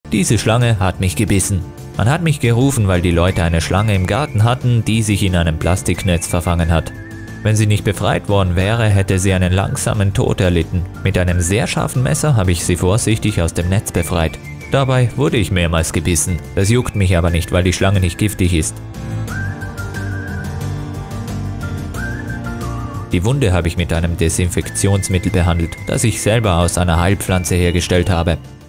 Diese Schlange hat mich gebissen. Man hat mich gerufen, weil die Leute eine Schlange im Garten hatten, die sich in einem Plastiknetz verfangen hat. Wenn sie nicht befreit worden wäre, hätte sie einen langsamen Tod erlitten. Mit einem sehr scharfen Messer habe ich sie vorsichtig aus dem Netz befreit. Dabei wurde ich mehrmals gebissen. Das juckt mich aber nicht, weil die Schlange nicht giftig ist. Die Wunde habe ich mit einem Desinfektionsmittel behandelt, das ich selber aus einer Heilpflanze hergestellt habe.